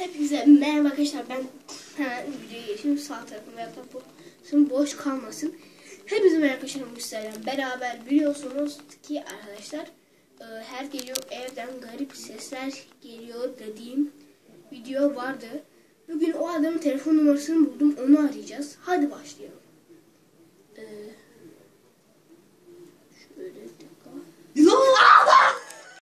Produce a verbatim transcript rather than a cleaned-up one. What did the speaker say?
Hepinize merhaba arkadaşlar, ben hemen videoya geçeyim, sağ tarafım veya tarafım boş kalmasın. Hepinize merhaba arkadaşlar, bu sizlerle beraber biliyorsunuz ki arkadaşlar her geliyor evden garip sesler geliyor dediğim video vardı. Bugün o adamın telefon numarasını buldum, onu arayacağız. Hadi başlayalım.